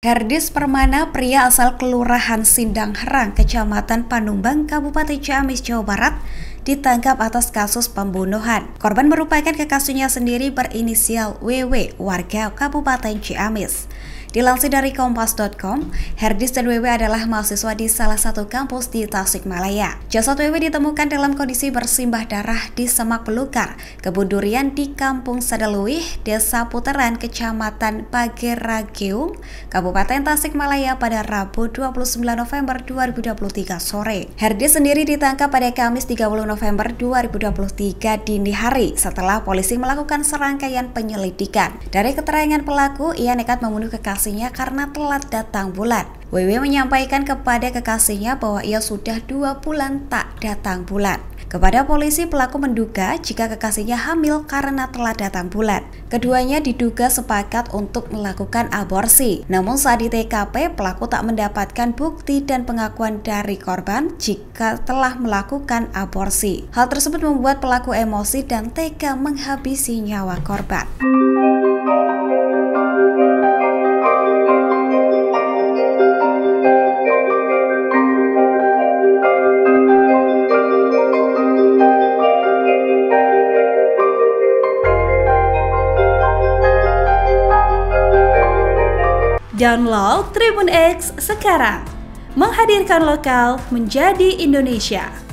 Herdis Permana, pria asal Kelurahan Sindang Herang, Kecamatan Panumbang, Kabupaten Ciamis, Jawa Barat, ditangkap atas kasus pembunuhan. Korban merupakan kekasihnya sendiri berinisial WW, warga Kabupaten Ciamis. Dilansir dari Kompas.com, Herdis dan WW adalah mahasiswa di salah satu kampus di Tasikmalaya. Jasad WW ditemukan dalam kondisi bersimbah darah di semak belukar, kebun durian di Kampung Sadaluih, Desa Puteran, Kecamatan Pagerageum, Kabupaten Tasikmalaya pada Rabu 29 November 2023 sore. Herdis sendiri ditangkap pada Kamis 30 November 2023 dini hari setelah polisi melakukan serangkaian penyelidikan. Dari keterangan pelaku, ia nekat membunuh kekasihnya karena telat datang bulan. WW menyampaikan kepada kekasihnya bahwa ia sudah 2 bulan tak datang bulan. Kepada polisi, pelaku menduga jika kekasihnya hamil karena telat datang bulan. Keduanya diduga sepakat untuk melakukan aborsi. Namun saat di TKP, pelaku tak mendapatkan bukti dan pengakuan dari korban jika telah melakukan aborsi. Hal tersebut membuat pelaku emosi dan tega menghabisi nyawa korban. Download Tribun X sekarang, menghadirkan lokal menjadi Indonesia.